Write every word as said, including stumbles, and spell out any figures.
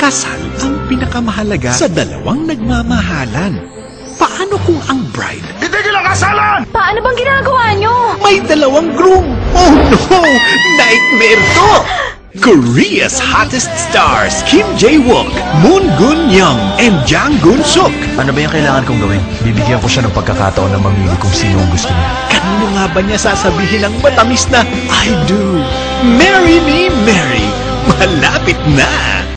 kasal ang pinakamahalaga sa dalawang nagmamahalan. Paano kung ang bride Itigil ang kasalan! Paano bang ginagawa nyo? may dalawang groom? Oh no! Nightmare to! Korea's hottest stars, Kim Jae Wook, Moon Geun Young, and Jang Geun Suk. Ano ba yung kailangan kong gawin? Bibigyan ko siya ng pagkakataon na mamili kung sino ang gusto niya. Kanino nga ba niya sasabihin ang matamis na I do? Marry me, Mary! Malapit na!